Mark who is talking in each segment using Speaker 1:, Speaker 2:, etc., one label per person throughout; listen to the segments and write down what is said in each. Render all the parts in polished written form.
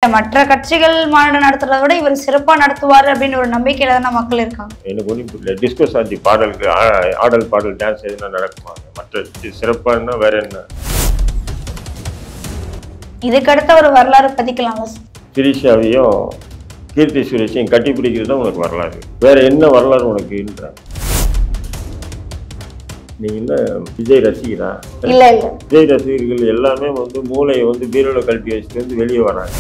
Speaker 1: மற்ற கட்சிகள் மாநாடு நடத்துறத விட இவர் சிறப்பா நடத்துவார் அப்படின்னு ஒரு நம்பிக்கையில தான் மக்கள் இருக்காங்க.
Speaker 2: எனக்கு ஒன்றும் புரியல. டிஸ்கஸ் ஆச்சு பாடலுக்கு ஆடல் பாடல் டான்ஸ் எதுனா நடக்குமா? மற்ற சிறப்பானா வேற என்ன?
Speaker 1: இதுக்கு அடுத்த ஒரு வரலாறு பதிக்கலாம்.
Speaker 2: திரிஷாவையும் கீர்த்தி சுரேஷையும் கட்டி பிடிக்கிறது தான் உனக்கு வரலாறு. வேற என்ன வரலாறு உனக்குன்ற? நீ என்ன விஜய் ரசிகரா?
Speaker 1: இல்ல இல்ல,
Speaker 2: விஜய் ரசிகர்கள் எல்லாமே மூளையை பீரோல கழட்டி வச்சுட்டு வெளியே வராங்க.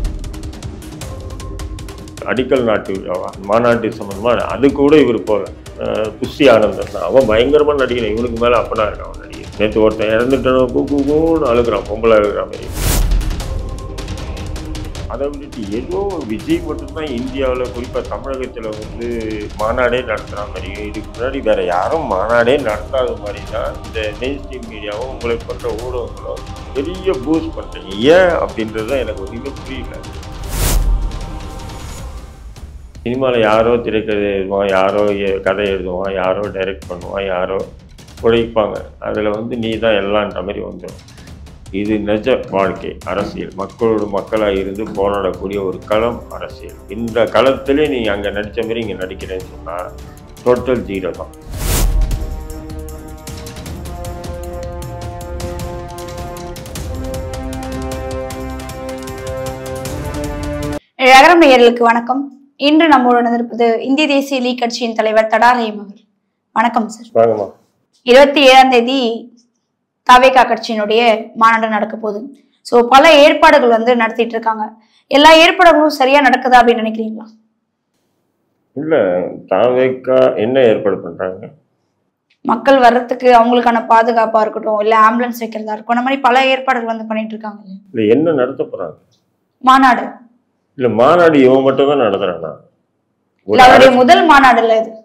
Speaker 2: அடிக்கல் நாட்டு விழாவா மாநாட்டு சம்பந்தமா அது கூட இவர் போல. புஷி ஆனந்தன் தான் அவன் பயங்கரமா நடிகணும். இவனுக்கு மேல அப்பனா இருக்கான் அவன் நடிகர். நேற்று ஒருத்தன் இறந்துட்டான கூன்னு அழுகிறான், பொம்பளை அழுகிற மாதிரி. அதை விட்டுட்டு ஏதோ விஜய் மட்டும்தான் இந்தியாவில் குறிப்பாக தமிழகத்தில் மாநாடே நடத்துகிற மாதிரி. இதுக்கு முன்னாடி வேற யாரும் மாநாடே நடத்தாத மாதிரி தான் இந்த மெயின் ஸ்ட்ரீம் மீடியாவும் உங்களை பண்ணுற ஊடகங்களும் பெரிய பூஸ்ட் பண்ணுறீங்க. ஏன் அப்படின்றது தான் எனக்கு ஒன்றுமே புரியல. சினிமாவில் யாரோ திரைக்கதை எழுதுவான், யாரோ கதை எழுதுவான், யாரோ டைரக்ட் பண்ணுவான், யாரோ உழைப்பாங்க. அதில் நீ தான் எல்லான்ற மாதிரி வந்துடும். இது நிஜ வாழ்க்கை அரசியல். மக்களோட மக்களாக இருந்து போராடக்கூடிய ஒரு களம் அரசியல். இந்த களத்திலே நீ அங்கே நடித்த மாதிரி இங்கே நடிக்கிறேன்னு சொன்னால் டோட்டல் ஜீரோ தான்.
Speaker 1: ஜகரம் நேயர்களுக்கு வணக்கம். இன்று நம்முடன் இருப்பது இந்திய தேசிய லீக் கட்சியின் தலைவர் தடா ரஹீம் அவர்கள். வணக்கம் சார். 27ஆம் தேதி TVK கட்சியினுடைய மாநாடு நடக்க போகுது. ஸோ பல ஏற்பாடுகள் நடத்திட்டு இருக்காங்க. எல்லா ஏற்பாடுகளும் சரியா நடக்குதா அப்படின்னு நினைக்கிறீங்களா?
Speaker 2: இல்லை, TVK என்ன ஏற்பாடு பண்றாங்க?
Speaker 1: மக்கள் வர்றதுக்கு அவங்களுக்கான பாதுகாப்பா இருக்கட்டும், இல்லை ஆம்புலன்ஸ் வைக்கிறதா இருக்கும், அந்த மாதிரி பல ஏற்பாடுகள் பண்ணிட்டு இருக்காங்க.
Speaker 2: இல்லை, என்ன நடத்த போறாங்க?
Speaker 1: மாநாடு.
Speaker 2: இல்லை, மாநாடு இவன் மட்டும் தான் நடத்துறானா?
Speaker 1: அவருடைய முதல் மாநாடு இல்லை இது.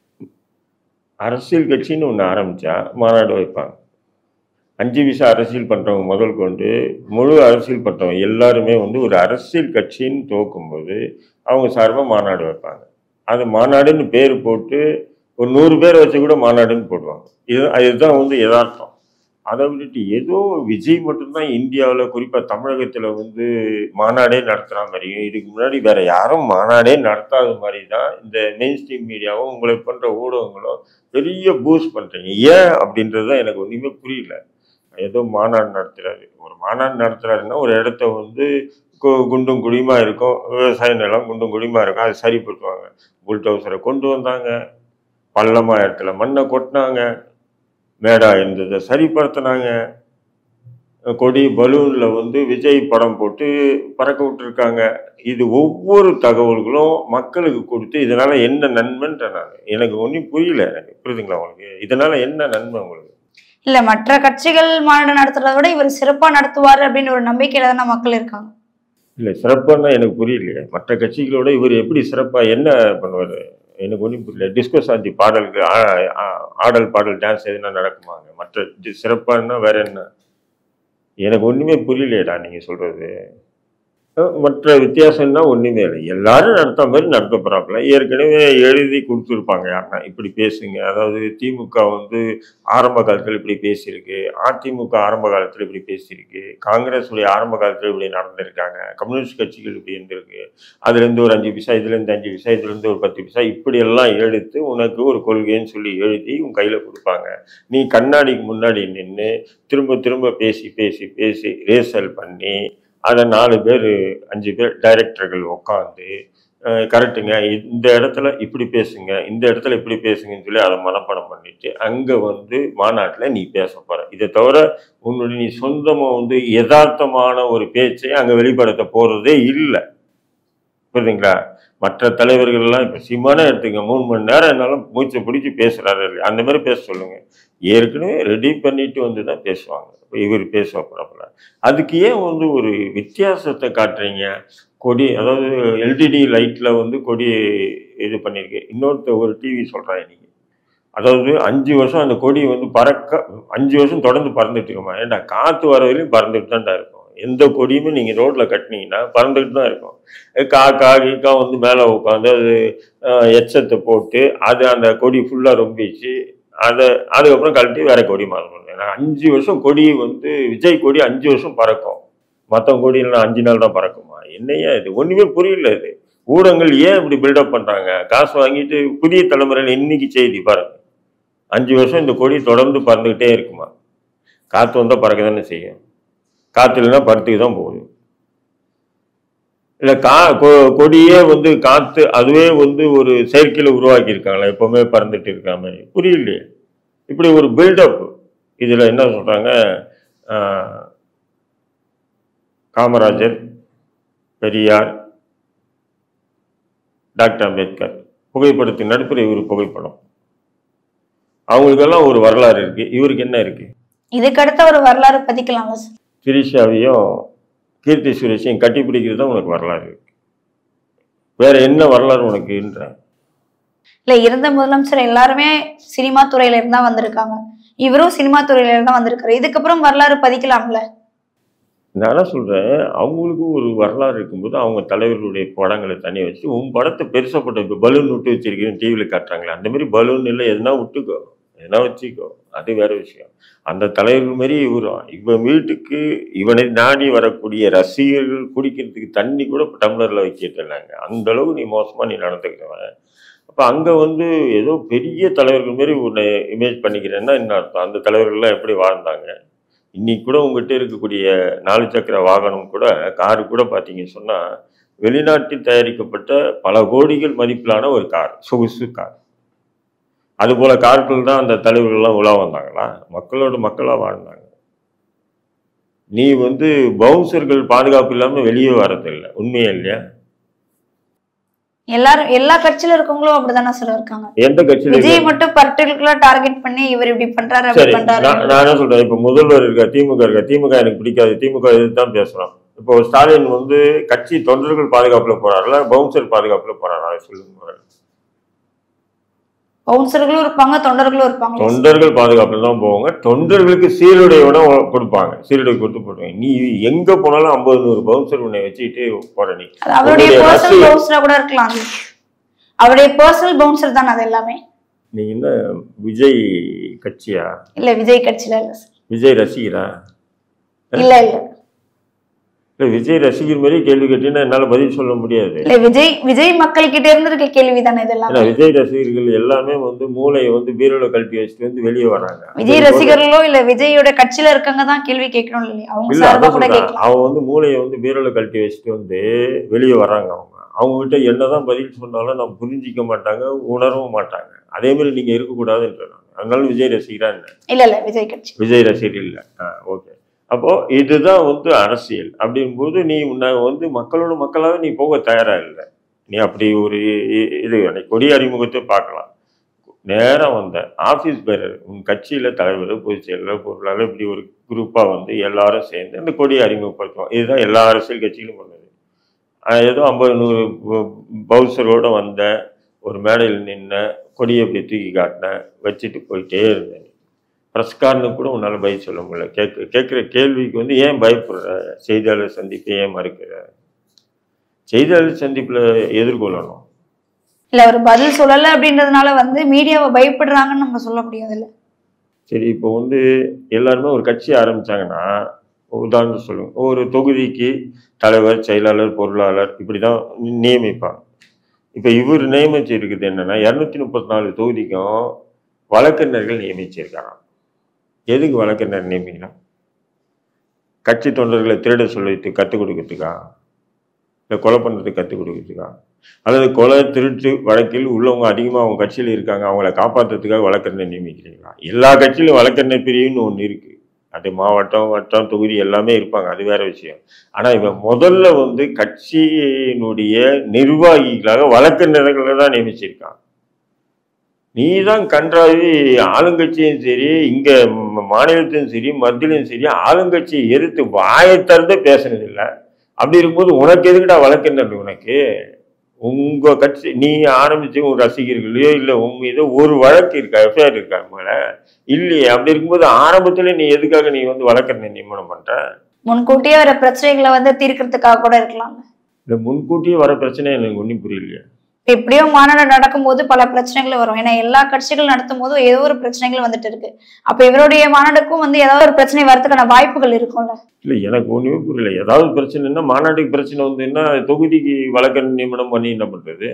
Speaker 2: அரசியல் கட்சின்னு ஒன்று ஆரம்பிச்சா மாநாடு வைப்பாங்க. 5 விசா அரசியல் பண்ணுறவங்க முதல் கொண்டு முழு அரசியல் பண்ணுறவங்க எல்லாருமே ஒரு அரசியல் கட்சின்னு துவக்கும்போது அவங்க சார்பாக மாநாடு வைப்பாங்க. அது மாநாடுன்னு பேர் போட்டு ஒரு 100 பேரை வச்சு கூட மாநாடுன்னு போடுவாங்க. இதுதான் யதார்த்தம். அதை விட்டுட்டு ஏதோ விஜய் மட்டும்தான் இந்தியாவில் குறிப்பாக தமிழகத்தில் மாநாடே நடத்துகிற மாதிரியும் இதுக்கு முன்னாடி வேற யாரும் மாநாடே நடத்தாத மாதிரி தான் இந்த மெயின் ஸ்ட்ரீம் மீடியாவும் உங்களை பண்ணுற ஊடகங்களும் பெரிய பூஸ்ட் பண்ணுறீங்க. ஏன் அப்படின்றது தான் எனக்கு ஒன்றுமே புரியல. ஏதோ மாநாடு நடத்துறாரு, ஒரு மாநாடு நடத்துறாருன்னா ஒரு இடத்த குண்டும் குழியுமா இருக்கும், விவசாய நிலம் குண்டும் குழியுமா இருக்கும், அது சரிப்படுத்துவாங்க. புல்டோசரை கொண்டு வந்தாங்க, பள்ளமா இடத்துல மண்ணை கொட்டினாங்க, மேடா இருந்ததை சரிப்படுத்தினாங்க, கொடி பலூன்ல விஜய் படம் போட்டு பறக்க விட்டுருக்காங்க. இது ஒவ்வொரு தகவல்களும் மக்களுக்கு கொடுத்து இதனால என்ன நன்மைன்ற எனக்கு ஒன்றும் புரியல. எனக்கு புரியுதுங்களா உங்களுக்கு? இதனால என்ன நன்மை உங்களுக்கு?
Speaker 1: இல்ல, மற்ற கட்சிகள் மாநாடு நடத்துறத விட இவர் சிறப்பா நடத்துவார் அப்படின்னு ஒரு நம்பிக்கையில தான் மக்கள் இருக்காங்க.
Speaker 2: இல்லை, சிறப்பானா எனக்கு புரியலையே. மற்ற கட்சிகளோட இவர் எப்படி சிறப்பா என்ன பண்ணுவார்? எனக்கு ஒன்றும் புரியல. டிஸ்கஸ் ஆச்சு பாடலுக்கு ஆடல் பாடல் டான்ஸ் எதுனா நடக்குமாங்க? மற்ற சிறப்பானா வேற என்ன? எனக்கு ஒன்றுமே புரியலையேடா நீங்க சொல்றது. மற்ற வித்தியாசம்னா ஒன்றுமே இல்லை. எல்லாரும் நடத்த மாதிரி நடத்த போகிறாப்புல. ஏற்கனவே எழுதி கொடுத்துருப்பாங்க யாருன்னா இப்படி பேசுங்க. அதாவது திமுக ஆரம்ப காலத்தில் இப்படி பேசியிருக்கு, அதிமுக ஆரம்ப காலத்தில் இப்படி பேசியிருக்கு, காங்கிரஸ் ஆரம்ப காலத்தில் இப்படி நடந்திருக்காங்க, கம்யூனிஸ்ட் கட்சிகள் இப்படி இருந்திருக்கு, அதுலேருந்து ஒரு 5 பைசா, இதுலேருந்து 5 பைசா, இதுலேருந்து ஒரு 10 பைசா, இப்படியெல்லாம் எடுத்து உனக்கு ஒரு கொள்கைன்னு சொல்லி எழுதி உன் கையில் கொடுப்பாங்க. நீ கண்ணாடிக்கு முன்னாடி நின்று திரும்ப திரும்ப பேசி பேசி பேசி ரேசல் பண்ணி அதை 4 பேர் 5 பேர் டைரக்டர்கள் உட்காந்து கரெக்டுங்க, இந்த இடத்துல இப்படி பேசுங்க, இந்த இடத்துல இப்படி பேசுங்கன்னு சொல்லி அதை மனப்பாடம் பண்ணிட்டு அங்கே மாநாட்டில் நீ பேச போற. இதை தவிர உன்னுடைய நீ சொந்தமாக யதார்த்தமான ஒரு பேச்சை அங்கே வெளிப்படுத்த போறதே இல்லை. புரியுதுங்களா? மற்ற தலைவர்கள்லாம் இப்போ சிம்மான எடுத்துங்க, 3 மணி நேரம் என்னாலும் மூச்சை பிடிச்சி பேசுறாரு. அந்த மாதிரி பேச சொல்லுங்க. ஏற்கனவே ரெடி பண்ணிட்டு தான் பேசுவாங்க. இவர் பேச போறாப்புல. அதுக்கு ஏன் ஒரு வித்தியாசத்தை காட்டுறீங்க? கொடி, அதாவது எல்டிடி லைட்ல கொடி இது பண்ணிருக்கு. இன்னொருத்த ஒரு டிவி சொல்றாங்க இன்னைக்கு, அதாவது 5 வருஷம் அந்த கொடி பறக்க 5 வருஷம் தொடர்ந்து பறந்துட்டு இருக்குமா? ஏன்டா காற்று வர வரையும் பறந்துட்டு தான்டா இருக்கும். எந்த கொடியுமே நீங்கள் ரோட்டில் கட்டினீங்கன்னா பறந்துட்டு தான் இருக்கும். காக்கா கீக்கா மேலே உட்காந்து அது எச்சத்தை போட்டு அது அந்த கொடி ஃபுல்லாக ரொம்பிச்சு அதுக்கப்புறம் கழட்டி வேற கொடி மாறணும். 5 வருஷம் கொடி விஜய் கொடி 5 வருஷம் பறக்கும். மற்ற கொடியெல்லாம் 5 நாள் தான் பறக்குமா? என்னையா இது ஒண்ணுமே புரியல. இது ஊடகங்கள் ஏன் இப்படி பில்டப் பண்றாங்க? காசு வாங்கிட்டு புதிய தலைமுறையில் இன்னைக்கு செய்தி பாருங்க, 5 வருஷம் இந்த கொடி தொடர்ந்து பறந்துகிட்டே இருக்குமா? காத்து வந்தா பறக்க தானே செய்யும், காத்து இல்லைன்னா பருத்துக்கு தான் போகுது. இல்ல கொடியே வந்து காத்து அதுவே வந்து ஒரு செயற்கையில உருவாக்கி இருக்காங்களா எப்பவுமே பறந்துட்டு இருக்காம? புரியலையே. இப்படி ஒரு பில்டப். இதுல என்ன சொல்றாங்க, காமராஜர், பெரியார், டாக்டர் அம்பேத்கர் புகைப்படத்தின் நடுப்புற இவர் புகைப்படம், அவங்களுக்கெல்லாம் ஒரு வரலாறு இருக்கு. இவருக்கு என்ன இருக்கு?
Speaker 1: இதுக்கு அடுத்த ஒரு வரலாறு பதிக்கலாம்.
Speaker 2: திரிஷாவையும் கீர்த்தி சுரேஷையும் கட்டி பிடிக்கிறது தான் உனக்கு வரலாறு இருக்கு. வேற என்ன வரலாறு உனக்குன்ற?
Speaker 1: இல்ல, இருந்த முதலமைச்சர் எல்லாருமே சினிமா துறையில இருந்தா வந்திருக்காங்க, இவரும் சினிமா துறையில இருந்தா வந்திருக்காரு. இதுக்கப்புறம் வரலாறு பதிக்கலாம்ல?
Speaker 2: நான் சொல்றேன், அவங்களுக்கு ஒரு வரலாறு இருக்கும்போது அவங்க தலைவர்களுடைய படங்களை தனியாக வச்சு உன் படத்தை பெருசப்பட்ட இப்போ பலூன் விட்டு வச்சிருக்கீங்க டிவியில் காட்டுறாங்களே, அந்த மாதிரி பலூன் இல்லை, எதுனா விட்டுக்கோ, எதுனா வச்சுக்கோ, அது வேற விஷயம். அந்த தலைவர்கள் மாதிரி இவன் வீட்டுக்கு இவனை நாடி வரக்கூடிய ரசிகர்கள் குடிக்கிறதுக்கு தண்ணி கூட டம்ளர்ல வைக்கிட்டாங்க. அந்த அளவு நீ மோசமா நீ நடந்துக்கிறவன். அப்ப அங்க வந்து ஏதோ பெரிய தலைவர்கள் மாதிரி உன்னை இமேஜ் பண்ணிக்கிறேன்னா என்ன அர்த்தம்? அந்த தலைவர்கள்லாம் எப்படி வாழ்ந்தாங்க? இன்னைக்கு கூட உங்ககிட்ட இருக்கக்கூடிய 4 சக்கர வாகனம் கூட, காரு கூட பார்த்தீங்கன்னு சொன்னா வெளிநாட்டில் தயாரிக்கப்பட்ட பல கோடிகள் மதிப்பிலான ஒரு கார், சொகுசு கார். அது போல கார்கள் தான் அந்த தலைவர்கள்லாம் உலா வந்தாங்களா? மக்களோட மக்களா வாழ்ந்தாங்க. நீ வந்து பவுன்சர்கள் பாதுகாப்பு இல்லாம வெளியே வரதில்லை, உண்மையா இல்லையா?
Speaker 1: எல்லாரும் எல்லா கட்சியில இருக்கவங்களும் அப்படிதானே சார் இருக்காங்க.
Speaker 2: எந்த கட்சியில?
Speaker 1: விஜய் மட்டும் பர்டிகுலரா டார்கெட் பண்ணி இவர் இப்படி பண்றாரு அப்படி பண்றாரு.
Speaker 2: நான் என்ன சொல்றேன், இப்ப முதல்வர் இருக்கா, திமுக இருக்கா, திமுக எனக்கு பிடிக்காது, திமுக இதுதான் பேசுறோம். இப்போ ஸ்டாலின் வந்து கட்சி தொண்டர்கள் பாதுகாப்புல போறாருல, பவுன்சர் பாதுகாப்புல போறாரா? சொல்லுங்க.
Speaker 1: பவுன்சர்களும் இருப்பாங்க, தொண்டர்களும் இருப்பாங்க.
Speaker 2: தொண்டர்கள் பாதுகாப்புல தான் போவாங்க. தொண்டர்களுக்கு சீருடை விட கொடுப்பாங்க, சீருடை கொடுத்து போடுவாங்க. நீ எங்க போனாலும் 50-100 பவுன்சர் உன்னை வச்சுக்கிட்டு போற. நீ
Speaker 1: அவருடைய பர்சனல் பவுன்சரா கூட இருக்கலாம், அவருடைய பர்சனல் பவுன்சர் தான் அது எல்லாமே.
Speaker 2: நீ என்ன விஜய் கட்சியா?
Speaker 1: இல்ல, விஜய் கட்சியில இல்ல சார்.
Speaker 2: விஜய் ரசிகரா?
Speaker 1: இல்ல இல்ல
Speaker 2: இல்ல, விஜய் ரசிகர் மாதிரி கேள்வி கேட்டீங்கன்னா என்னால பதில் சொல்ல முடியாது.
Speaker 1: இல்ல, விஜய் மக்கள் கிட்ட இருந்து இருக்க கேள்வி தானே இதெல்லாம்.
Speaker 2: விஜய் ரசிகர்கள் எல்லாமே வந்து மூளையை வந்து பீரோல கழட்டி வச்சுட்டு வந்து வெளியே வராங்க.
Speaker 1: விஜய் ரசிகர்களோ இல்ல விஜயோட கட்சியில இருக்கவங்க தான் கேள்வி கேட்கணும் இல்லையா? அவங்க சார்பா கூட கேட்கலாம்.
Speaker 2: அவங்க வந்து மூளையை வந்து பீரோல கழட்டி வச்சுட்டு வந்து வெளியே வராங்க. அவங்க கிட்ட என்னதான் பதில் சொன்னாலும் நம்ம புரிஞ்சிக்க மாட்டாங்க, உணரவும் மாட்டாங்க. அதே மாதிரி நீங்க இருக்கக்கூடாதுன்ற. அதனால விஜய் ரசிகரா?
Speaker 1: இல்ல இல்ல, விஜய் கட்சி
Speaker 2: விஜய் ரசிகர் இல்ல. ஓகே. அப்போ இதுதான் வந்து அரசியல். அப்படிங்கும்போது நீ வந்து மக்களோட மக்களாக நீ போக தயாரா இல்லை. நீ அப்படி ஒரு இது கொடி அறிமுகத்தை பார்க்கலாம். நேரம் வந்த ஆபீஸ் பேரர் உன் கட்சியில தலைவர், பொதுச் செயலர், பொருளாளர், இப்படி ஒரு குரூப்பா வந்து எல்லாரும் சேர்ந்து அந்த கொடியை அறிமுகப்படுத்துவோம். இதுதான் எல்லா அரசியல் கட்சியிலும் பண்ணது. ஏதோ 50-100 பவுசரோட வந்த ஒரு மேடையில் நின்ன கொடியை இப்படி தூக்கி காட்டின வச்சுட்டு போயிட்டே இருந்தேன். பிரஸ்காரனு கூட உன்னால பதில் சொல்ல முடியல. கேட்குற கேள்விக்கு வந்து ஏன் பயப்படுற? செய்தியாளர் சந்திப்பை ஏன் மறுக்கிற? செய்தியாளர் சந்திப்புல எதிர்கொள்ளணும்.
Speaker 1: இல்ல, ஒரு பதில் சொல்லல அப்படின்றதுனால வந்து மீடியாவை பயப்படுறாங்கன்னு நம்ம சொல்ல முடியாதுல்ல.
Speaker 2: சரி, இப்போ வந்து எல்லாருமே ஒரு கட்சி ஆரம்பிச்சாங்கன்னா, உதாரணம் சொல்லுங்க, ஒரு தொகுதிக்கு தலைவர், செயலாளர், பொருளாளர் இப்படிதான் நியமிப்பாங்க. இப்ப இவர் நியமிச்சு இருக்குது என்னன்னா 234 தொகுதிக்கும் வழக்கறிஞர்கள் நியமிச்சிருக்காங்க. எதுக்கு வழக்கறிஞர் நியமிக்கலாம்? கட்சி தொண்டர்களை திருட சொல்லிட்டு கற்றுக் கொடுக்கறதுக்கா? இல்லை கொலை பண்ணுறதுக்கு கற்றுக் கொடுக்கறதுக்கா? அல்லது கொலை திருட்டு வழக்கில் உள்ளவங்க அதிகமாக அவங்க கட்சியில் இருக்காங்க, அவங்கள காப்பாற்றுறதுக்காக வழக்கறிஞர் நியமிக்கிறீங்களா? எல்லா கட்சியிலும் வழக்கறிஞர் பிரிவுன்னு ஒன்று இருக்கு. அது மாவட்டம், வட்டம், தொகுதி எல்லாமே இருப்பாங்க, அது வேற விஷயம். ஆனால் இவன் முதல்ல வந்து கட்சியினுடைய நிர்வாகிகளாக வழக்கறிஞர்களை தான் நியமிச்சிருக்கான். நீ தான் கன்றாவி ஆளுங்கட்சியும் சரி, இங்க மாநிலத்திலும் சரி, மத்தியிலும் சரி, ஆளுங்கட்சியை எதிர்த்து வாயை திறந்து பேசுனதில்லை. அப்படி இருக்கும்போது உனக்கு எதுக்குடா வழக்கறிஞர்? உனக்கு உங்க கட்சி நீ ஆரம்பிச்சு உங்க ரசிகர்களையோ இல்லை உங்க மீதோ ஒரு வழக்கு இருக்கா, எஃப்ஐஆர் இருக்கா மேல? இல்லையே. அப்படி இருக்கும்போது ஆரம்பத்துல நீ எதுக்காக நீ வந்து வழக்கறிஞர் நியமனம் பண்ற?
Speaker 1: முன்கூட்டியே வர பிரச்சனைகளை வந்து தீர்க்கறதுக்காக கூட இருக்கலாம்.
Speaker 2: இந்த முன்கூட்டியே வர பிரச்சனை எனக்கு ஒன்றும் புரியலையே.
Speaker 1: எப்படியோ மாநாடு நடக்கும்போது பல பிரச்சனைகள் வரும். ஏன்னா எல்லா கட்சிகள் நடத்தும் போதும் ஏதோ ஒரு பிரச்சனைகள் வந்துட்டு இருக்கு. அப்ப இவருடைய மாநாடுக்கும் ஏதாவது ஒரு பிரச்சனை வரதுக்கான வாய்ப்புகள் இருக்கும்ல?
Speaker 2: இல்ல, எனக்கு ஒண்ணுமே புரியல. ஏதாவது பிரச்சனைன்னா மாநாட்டுக்கு பிரச்சனை வந்துன்னா தொகுதிக்கு வழக்கறிஞர் நியமனம் பண்ணி என்ன பண்றது?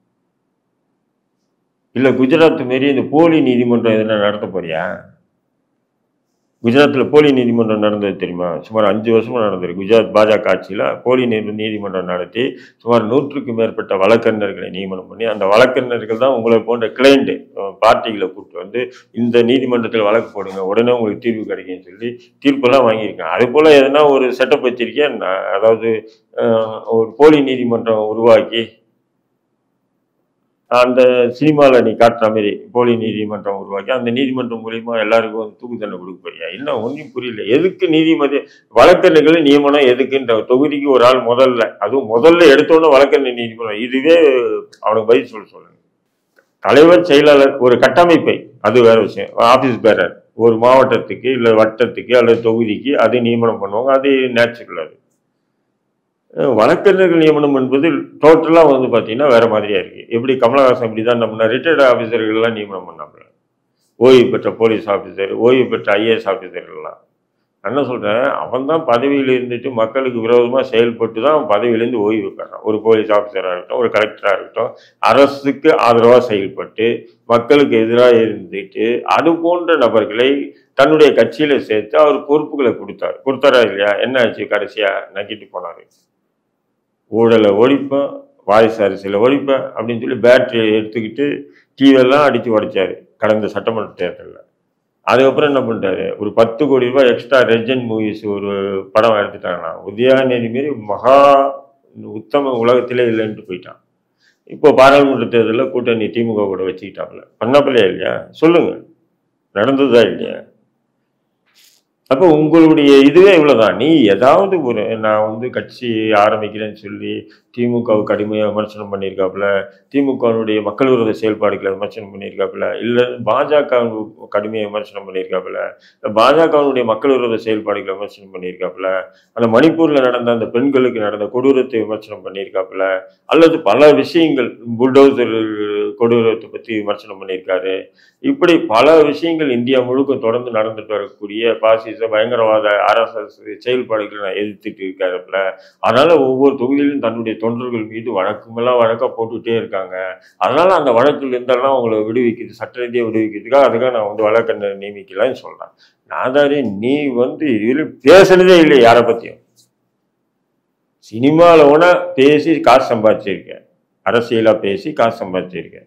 Speaker 2: இல்ல குஜராத் மாரி இந்த போலி நீதிமன்றம் எதுனா நடத்த போறியா? குஜராத்தில் போலி நீதிமன்றம் நடந்தது தெரியுமா? சுமார் 5 வருஷமா நடந்தது. குஜராத் பாஜக ஆட்சியில் போலி நீதிமன்றம் நடத்தி சுமார் 100க்கும் மேற்பட்ட வழக்கறிஞர்களை நியமனம் பண்ணி, அந்த வழக்கறிஞர்கள் தான் உங்களை போன்ற கிளைண்ட் பார்ட்டிகளை கூப்பிட்டு வந்து இந்த நீதிமன்றத்தில் வழக்கு போடுங்க, உடனே உங்களுக்கு தீர்வு கிடைக்குன்னு சொல்லி தீர்ப்பெல்லாம் வாங்கியிருக்கேன். அது போல் எதனா ஒரு செட்டப் வச்சிருக்கேன். அதாவது ஒரு போலி நீதிமன்றம் உருவாக்கி அந்த சினிமாவில் நீ காட்டுற மாதிரி போலி நீதிமன்றம் உருவாக்கி அந்த நீதிமன்றம் மூலியமா எல்லாருக்கும் தூக்கு தண்டனை கொடுக்க போறியா? என்ன ஒன்றும் புரியல. எதுக்கு நீதிமன்ற வழக்கறிஞர்கள் நியமனம் எதுக்குன்ற தொகுதிக்கு ஒரு ஆள் அதுவும் முதல்ல எடுத்தோன்னு வழக்கறிஞர் நீதிமன்றம், இதுவே அவனுக்கு பதில் சொல்லுங்க. தலைவர் செயலாளர் ஒரு கட்டமைப்பை, அது வேற விஷயம். ஆபீஸ் பேரர் ஒரு மாவட்டத்துக்கு இல்லை வட்டத்துக்கு அல்லது தொகுதிக்கு அது நியமனம் பண்ணுவாங்க. அது நேச்சுரல். அது வழக்கறிஞர்கள் நியமனம் என்பது டோட்டலா பாத்தீங்கன்னா வேற மாதிரியா இருக்கு. எப்படி கமலஹாசன் இப்படிதான் நம்ம ரிட்டையர்டு ஆபீசர்கள் எல்லாம் நியமனம் பண்ணாங்க. ஓய்வு பெற்ற போலீஸ் ஆபீசர், ஓய்வு பெற்ற ஐஏஎஸ் ஆபீசர்கள்லாம். என்ன சொல்றேன், அவன் தான் பதவியில இருந்துட்டு மக்களுக்கு விரோதமா செயல்பட்டு தான் அவன் பதவியிலேருந்து ஓய்வு பெறான். ஒரு போலீஸ் ஆபீசரா இருக்கட்டும், ஒரு கலெக்டரா இருக்கட்டும், அரசுக்கு ஆதரவா செயல்பட்டு மக்களுக்கு எதிராக இருந்துட்டு அது போன்ற நபர்களை தன்னுடைய கட்சியில சேர்த்து அவர் பொறுப்புகளை கொடுத்தாரா இல்லையா? என்ன ஆச்சு? கடைசியா நக்கிட்டு போனாரு. ஊழலை ஒழிப்பேன், வாரிசு அரசியலை ஒழிப்பேன் அப்படின்னு சொல்லி பேட்டரியை எடுத்துக்கிட்டு டிவியெல்லாம் அடித்து உடைச்சாரு கடந்த சட்டமன்ற தேர்தலில். அதுக்கப்புறம் என்ன பண்ணிட்டாரு, ஒரு 10 கோடி ரூபாய் எக்ஸ்ட்ரா ரெஜென்ட் மூவிஸ் ஒரு படம் எடுத்துட்டாங்கன்னா உதயாநிதி மாரி மகா உத்தம உலகத்திலே இல்லைன்ட்டு போயிட்டான். இப்போ பாராளுமன்ற தேர்தலில் கூட்டணி திமுக கூட வச்சுக்கிட்டாங்களே, பண்ணப்பலையா இல்லையா? சொல்லுங்க, நடந்ததா இல்லையா? அப்போ உங்களுடைய இதுவே இவ்வளவுதான். நீ ஏதாவது ஒரு நான் கட்சி ஆரம்பிக்கிறேன்னு சொல்லி திமுகவுக்கு கடுமையாக விமர்சனம் பண்ணியிருக்காப்புல, திமுகவுடைய மக்கள் விரோத செயல்பாடுகளை விமர்சனம் பண்ணியிருக்காப்புல, இல்லை பாஜக கடுமையாக விமர்சனம் பண்ணியிருக்காப்புல, பாஜகவுடைய மக்கள் விரோத செயல்பாடுகளை விமர்சனம் பண்ணியிருக்காப்புல, அந்த மணிப்பூரில் நடந்த அந்த பெண்களுக்கு நடந்த கொடூரத்தை விமர்சனம் பண்ணியிருக்காப்புல, அல்லது பல விஷயங்கள் புல்டோசர் கொடூரத்தை பற்றி விமர்சனம் பண்ணியிருக்காரு. இப்படி பல விஷயங்கள் இந்தியா முழுக்க தொடர்ந்து நடந்துட்டு வரக்கூடிய பாசிச பயங்கரவாத RSS செயல்பாடுகளை நான் எதிர்த்துட்டு இருக்காருல. அதனால ஒவ்வொரு தொகுதியிலும் தன்னுடைய தொண்டர்கள் மீது வழக்கா போட்டுக்கிட்டே இருக்காங்க. அதனால அந்த வழக்குல இருந்தெல்லாம் அவங்களை விடுவிக்கிறது, சட்ட ரீதியாக விடுவிக்கிறதுக்காக அதுக்காக நான் வழக்கறிஞர் நியமிக்கலான்னு சொல்றேன். நாதாரி, நீ இதுல பேசுனதே இல்லை யாரை பத்தியும். சினிமாவில் கூட பேசி காசு சம்பாதிச்சிருக்கேன், அரசியலா பேசி காசு சம்பாதிச்சிருக்கேன்.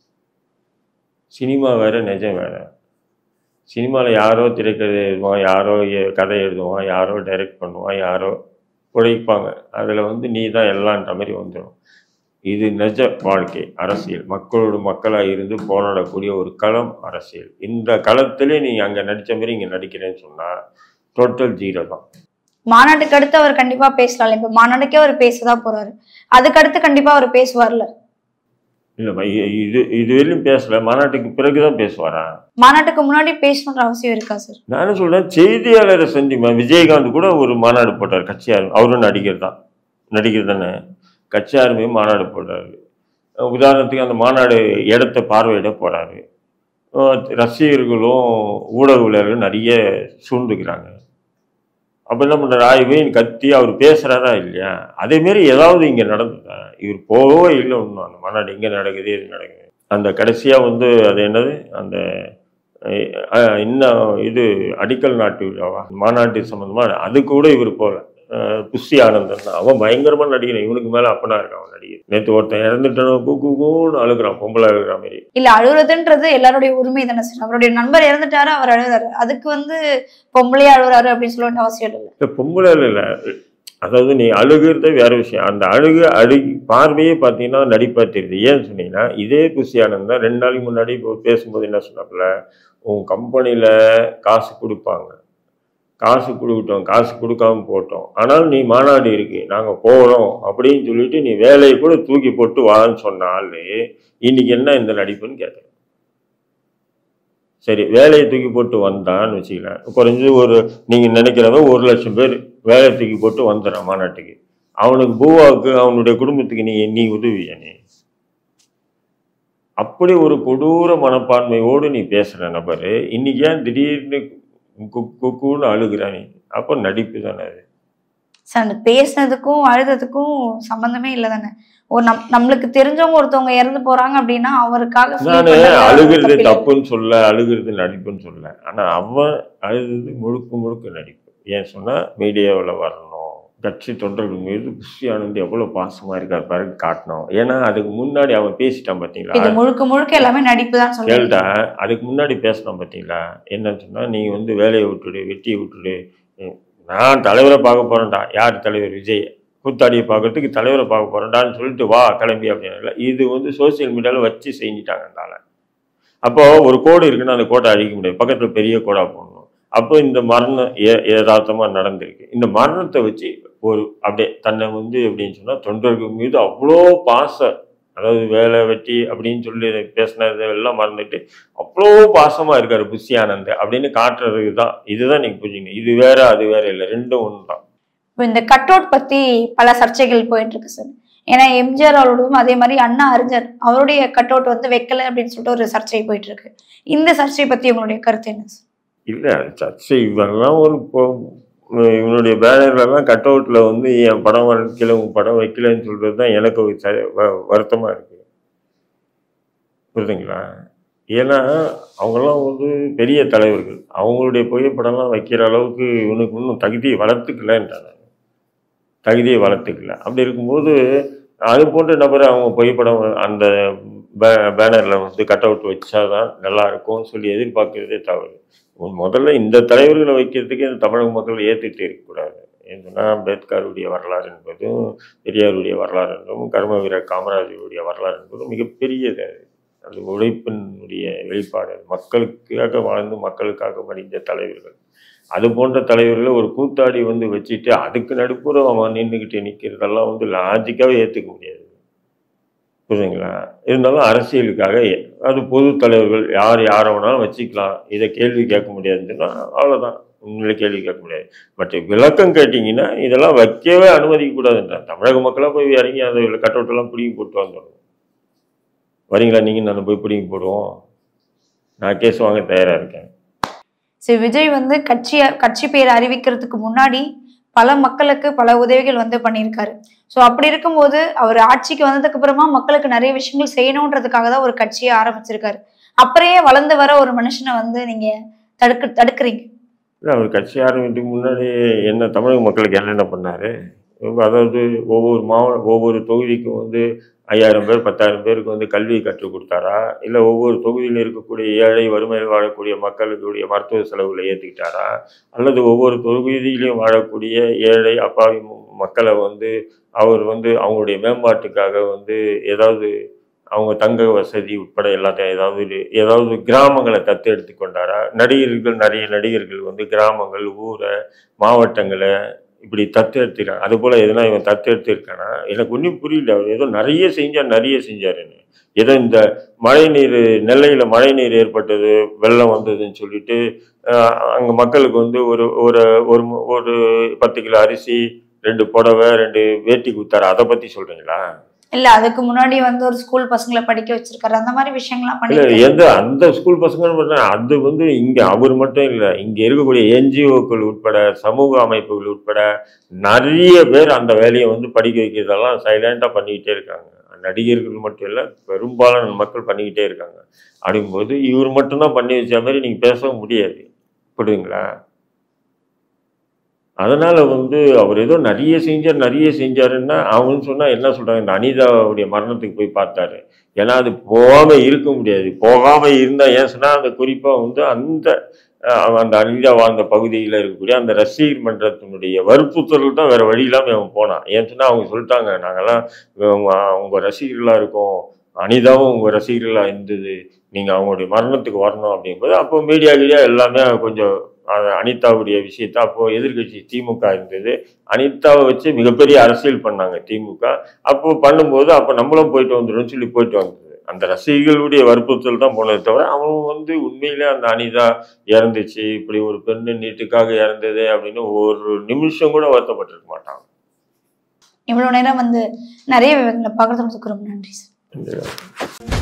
Speaker 2: சினிமா வேற, நிஜம் வேற. சினிமாவில் யாரோ திரைக்கதை எழுதுவான், யாரோ கதை எழுதுவான், யாரோ டைரக்ட் பண்ணுவான், யாரோ உழைப்பாங்க. அதில் நீ தான் எல்லான்ற மாதிரி வந்துடும். இது நிஜ வாழ்க்கை அரசியல். மக்களோட மக்களாக இருந்து போராடக்கூடிய ஒரு களம் அரசியல். இந்த களத்திலே நீ அங்கே நடித்த மாதிரி இங்கே நடிக்கிறேன்னு சொன்னால் டோட்டல் ஜீரோ தான்.
Speaker 1: மாநாட்டுக்கு அடுத்து அவர் கண்டிப்பா பேசலாம். இப்ப மாநாட்டுக்கே அவர் பேசதான் போறாரு, அதுக்கு அடுத்து கண்டிப்பா அவர் பேசுவார்ல?
Speaker 2: இல்ல, இது வரையும் பேசல. மாநாட்டுக்கு பிறகுதான் பேசுவாரா?
Speaker 1: மாநாட்டுக்கு முன்னாடி பேசணுன்ற அவசியம் இருக்கா சார்?
Speaker 2: நானும் சொல்றேன், செய்தியாளரை சந்திமா. விஜயகாந்த் கூட ஒரு மாநாடு போட்டார், கட்சியார். அவரும் நடிகர் தானே. கட்சியாருமே மாநாடு போட்டாரு. உதாரணத்துக்கு அந்த மாநாடு இடத்தை பார்வையிட போறாரு. ரசிகர்களும் ஊடகவியலர்களும் நிறைய சூழ்ந்துக்கிறாங்க. அப்போ என்ன பண்ணுறாரு, ஆய்வையும் கத்தி அவர் பேசுகிறாரா இல்லையா? அதேமாரி ஏதாவது இங்கே நடந்ததா? இவர் போகவே இல்லை. ஒன்றும் அந்த மாநாடு எங்கே நடக்குது, எது நடக்குது. அந்த கடைசியாக அது என்னது, அந்த இன்னும் இது அடிக்கல் நாட்டு விழாவா, மாநாட்டு சம்மந்தமாக, அது கூட இவர் போகல. புஷி ஆனந்தன் தான், அவன் பயங்கரமா நடிகணும். இவனுக்கு மேல அப்பனா இருக்கான் அவன் நடிகர். நேற்று ஒருத்தன் இறந்துட்டான், கூன்னு அழுகுறான், பொம்பளை அழுகுற மாதிரி.
Speaker 1: இல்ல, அழுகுறதுன்றது எல்லாருடைய உரிமை தானே சார். அவருடைய நண்பர் இறந்துட்டாரு, அவர் அழுகுறாரு, அதுக்கு பொம்பளையா அழுகுறாரு அப்படின்னு சொல்ல வேண்டிய அவசியம் இல்லை.
Speaker 2: பொம்பளை இல்லை, அதாவது நீ அழுகுறத வேற விஷயம். அந்த பார்வையே பார்த்தீங்கன்னா நடிப்பா தெரியுது. ஏன்னு சொன்னீங்கன்னா, இதே புஷி ஆனந்தன் 2 நாளைக்கு முன்னாடி பேசும்போது என்ன சொன்னாப்புல, உன் கம்பெனியில காசு கொடுப்பாங்க, காசு கொடுக்கட்டும், காசு கொடுக்காம போட்டோம், ஆனால் நீ மாநாடு இருக்கு, நாங்கள் போகிறோம் அப்படின்னு சொல்லிட்டு நீ வேலையை கூட தூக்கி போட்டு வான்னு சொன்னாலே இன்னைக்கு என்ன இந்த நடிப்புன்னு கேட்குறேன். சரி, வேலையை தூக்கி போட்டு வந்தான்னு வச்சுக்கலாம். குறைஞ்சது நீங்கள் நினைக்கிறவங்க 1 லட்சம் பேர் வேலையை தூக்கி போட்டு வந்துடுறான் மாநாட்டுக்கு. அவனுக்கு பூவாவுக்கு அவனுடைய குடும்பத்துக்கு நீ உதவியா? நீ அப்படி ஒரு கொடூர மனப்பான்மையோடு நீ பேசுற நபர் இன்னைக்கு ஏன் திடீர்னு குக்குன்னு அழுகுறானே? அப்போ நடிப்பு தானே அது.
Speaker 1: சார் பேசுனதுக்கும் அழுததுக்கும் சம்பந்தமே இல்லை தானே. ஒரு நம்மளுக்கு தெரிஞ்சவங்க ஒருத்தவங்க இறந்து போறாங்க அப்படின்னா அவருக்காக
Speaker 2: நானு அழுகிறது தப்புன்னு சொல்ல, அழுகிறது நடிப்புன்னு சொல்ல. ஆனா அவன் அழுது முழுக்க நடிப்பு. ஏன் சொன்னா மீடியாவில் வரணும், கட்சி தொண்டர்கள் மீது புஷி ஆனந்த் எவ்வளவு பாசமா இருக்காரு பாருங்க காட்டணும். ஏன்னா அதுக்கு முன்னாடி அவன் பேசிட்டான் பாத்தீங்களா,
Speaker 1: இது முழுக்க எல்லாமே நடிப்பு தான் சொல்றேன்.
Speaker 2: கேள்டா, அதுக்கு முன்னாடி பேசினான் பாத்தீங்களா, என்னன்னு சொன்னா நீ வந்து வேலையை விட்டுடு, வெட்டியை விட்டுடு, நான் தலைவரை பார்க்க போறேன்டா. யார் தலைவர்? விஜய். கூத்தாடியை பார்க்கறதுக்கு தலைவரை பார்க்க போறேன்டான்னு சொல்லிட்டு வா கிளம்பி அப்படின்னா இது வந்து சோசியல் மீடியாவில் வச்சு செஞ்சுட்டாங்கனால. அப்போ ஒரு கோடு இருக்குன்னா அந்த கோட்டை அழிக்க முடியாது, பக்கத்தில் பெரிய கோடா போடணும். அப்போ இந்த மரணம் யதார்த்தமாக நடந்திருக்கு. இந்த மரணத்தை வச்சு ஒரு அப்படியே தன்னை வந்து எப்படின்னு சொன்னால் தொண்டர்கள் மீது அவ்வளோ பாசம், அதாவது வேலை வெட்டி அப்படின்னு சொல்லி பேசினது எல்லாம் மறந்துட்டு அவ்வளோ பாசமாக இருக்காரு புஷி ஆனந்த் அப்படின்னு காட்டுறதுக்கு தான். இதுதான் நீங்கள் புரிஞ்சுங்க. இது வேற அது வேற இல்லை, ரெண்டும் ஒன்று தான்.
Speaker 1: இப்போ இந்த கட் அவுட் பற்றி பல சர்ச்சைகள் போயிட்டு இருக்கு சார். ஏன்னா எம்ஜிஆர் அவரோடதும் அதே மாதிரி அண்ணா அறிஞர் அவருடைய கட் அவுட் வந்து வைக்கல அப்படின்னு சொல்லிட்டு ஒரு சர்ச்சை போயிட்டு இருக்கு. இந்த சர்ச்சை பற்றி உங்களுடைய கருத்து என்ன சார்?
Speaker 2: இல்லை சர்ச்சை இவெல்லாம் ஒரு இவனுடைய பேனர்லாம் கட் அவுட்டில் வந்து என் படம் வைக்கல உன் படம் வைக்கலன்னு சொல்கிறது தான் எனக்கு வருத்தமாக இருக்குது. புரியுதுங்களா? ஏன்னா அவங்கெல்லாம் வந்து பெரிய தலைவர்கள், அவங்களுடைய புகைப்படம்லாம் வைக்கிற அளவுக்கு இவனுக்கு இன்னும் தகுதியை வளர்த்துக்கலன்றாங்க, தகுதியை வளர்த்துக்கல. அப்படி இருக்கும்போது அது போன்ற நபர் அவங்க புகைப்படம் அந்த பேனரில் வந்து கட் அவுட் வச்சாதான் நல்லா இருக்கும்னு சொல்லி எதிர்பார்க்கறதே தவறு. முதல்ல இந்த தலைவர்களை வைக்கிறதுக்கு இந்த தமிழக மக்கள் ஏற்றுட்டு இருக்கக்கூடாது. ஏன்னா அம்பேத்கருடைய வரலாறு என்பதும் பெரியாருடைய வரலாறு என்பதும் கர்ம வீரர் காமராஜருடைய வரலாறு என்பதும் மிகப்பெரியது. அது உழைப்பினுடைய வெளிப்பாடு. மக்களுக்காக வாழ்ந்து மக்களுக்காக மடிந்த தலைவர்கள். அது போன்ற தலைவர்களை ஒரு கூத்தாடி வந்து வச்சுட்டு அதுக்கு நடுப்புற அவன் நின்றுக்கிட்டு நிற்கிறதெல்லாம் வந்து லாஜிக்காகவே ஏற்றுக்க முடியாது. புரியுதுங்களா? இருந்தாலும் அரசியலுக்காக அது பொது தலைவர்கள் யாரை வேணாலும் வச்சுக்கலாம், இதை கேள்வி கேட்க முடியாதுன்னா அவ்வளோதான், உண்மையிலே கேள்வி கேட்க முடியாது. பட் விளக்கம் கேட்டிங்கன்னா இதெல்லாம் வைக்கவே அனுமதிக்க கூடாதுன்றான். தமிழக மக்களாக போய் இறங்கி அந்த கட் அவுட்டெல்லாம் பிடிங்கி போட்டு வந்துடணும். வரீங்களா நீங்கள்? நான் போய் பிடிங்கி போடுவோம், நான் கேஸ் வாங்க தயாராக இருக்கேன்.
Speaker 1: சரி, விஜய் வந்து கட்சி பேரை அறிவிக்கிறதுக்கு முன்னாடி பல மக்களுக்கு பல உதவிகள் வந்து பண்ணியிருக்காரு. ஸோ அப்படி இருக்கும்போது அவர் ஆட்சிக்கு வந்ததுக்கு அப்புறமா மக்களுக்கு நிறைய விஷயங்கள் செய்யணுன்றதுக்காக தான் ஒரு கட்சியை ஆரம்பிச்சிருக்காரு. அப்புறையே வளர்ந்து வர ஒரு மனுஷனை வந்து நீங்க தடுக்கிறீங்க.
Speaker 2: இல்லை, அவர் கட்சி ஆரம்பிக்கிறதுக்கு முன்னாடி என்ன தமிழக மக்களுக்கு என்னென்ன பண்ணாரு? அதாவது ஒவ்வொரு தொகுதிக்கும் வந்து 5000 பேர் 10,000 பேருக்கு வந்து கல்வி கற்றுக் கொடுத்தாரா? இல்லை ஒவ்வொரு தொகுதியில் இருக்கக்கூடிய ஏழை வறுமையில் வாழக்கூடிய மக்களுடைய மருத்துவ செலவுகளை ஏற்றுக்கிட்டாரா? அல்லது ஒவ்வொரு தொகுதியிலையும் வாழக்கூடிய ஏழை அப்பாவி மக்களை வந்து அவர் வந்து அவங்களுடைய மேம்பாட்டுக்காக வந்து ஏதாவது அவங்க தங்க வசதி உட்பட எல்லாத்தையும் ஏதாவது கிராமங்களை தத்து எடுத்து கொண்டாரா? நிறைய நடிகர்கள் வந்து கிராமங்கள், ஊரை, மாவட்டங்களை இப்படி தத்து எடுத்துருக்காங்க. அது போல் எதுனா இவன் தத்து எடுத்துருக்கானா? எனக்கு ஒன்றும் புரியல. அவர் ஏதோ நிறைய செஞ்சாருன்னு. ஏதோ இந்த மழை நீர், நெல்லையில் மழை நீர் ஏற்பட்டது, வெள்ளம் வந்ததுன்னு சொல்லிட்டு அங்கே மக்களுக்கு வந்து ஒரு 10 கிலோ அரிசி, 2 புடவை, 2 வேட்டி கொடுத்தாரு. அதை பற்றி சொல்கிறீங்களா?
Speaker 1: இல்ல, அதுக்கு முன்னாடி வந்து ஒரு ஸ்கூல் பசங்களை படிக்க வச்சிருக்காரு. அந்த மாதிரி விஷயங்கள்லாம்
Speaker 2: பண்ணி அந்த ஸ்கூல் பசங்க அது வந்து இங்க அவர் மட்டும் இல்லை, இங்க இருக்கக்கூடிய என்ஜிஓக்கள் உட்பட சமூக அமைப்புகள் உட்பட நிறைய பேர் அந்த வேலையை வந்து படிக்க வைக்கிறதெல்லாம் சைலண்டா பண்ணிக்கிட்டே இருக்காங்க. நடிகர்கள் மட்டும் இல்லை, பெரும்பாலான மக்கள் பண்ணிக்கிட்டே இருக்காங்க. அப்படிங்கும்போது இவர் மட்டும்தான் பண்ணி வச்ச மாதிரி நீங்க பேசவும் முடியாது. புரியுதுங்களா? அதனால வந்து அவர் ஏதோ நிறைய செஞ்சாருன்னா அவங்க சொன்னா என்ன சொல்றாங்க, இந்த அனிதாவுடைய மரணத்துக்கு போய் பார்த்தாரு. ஏன்னா அது போகாம இருக்க முடியாது. போகாம இருந்தா ஏன் சொன்னா அந்த குறிப்பா வந்து அந்த அனிதா வாழ்ந்த பகுதியில் இருக்கக்கூடிய அந்த ரசிகர் மன்றத்தினுடைய வற்புறுத்தல் தான் வேற வழி இல்லாம அவன் போனான். ஏன்னு சொன்னா அவங்க சொல்லிட்டாங்க, நாங்கெல்லாம் உங்க ரசிகர்களா இருக்கோம், அனிதாவும் உங்க ரசிகர்களா இருந்தது, நீங்க அவங்களுடைய மரணத்துக்கு வரணும் அப்படிங்கும்போது அப்போ மீடியா எல்லாமே கொஞ்சம் அனிதாவுடைய விஷயத்த அப்போ எதிர்கட்சி திமுக இருந்தது. அனிதாவை வச்சு மிகப்பெரிய அரசியல் பண்ணாங்க திமுக. அப்போ பண்ணும்போது அப்போ நம்மளும் போயிட்டு வந்துடும் சொல்லி போயிட்டு வந்தது. அந்த ரசிகர்களுடைய வற்புறுத்தல் தான் போனதை தவிர அவன் வந்து உண்மையிலே அந்த அனிதா இறந்துச்சு, இப்படி ஒரு பெண்ணு நீட்டுக்காக இறந்தது அப்படின்னு ஒரு நிமிஷம் கூட வருத்தப்பட்டிருக்க மாட்டான்.
Speaker 1: இவ்வளவு நேரம் வந்து நிறைய விவரங்களை பார்க்கறதுக்கு ரொம்ப நன்றி சார்.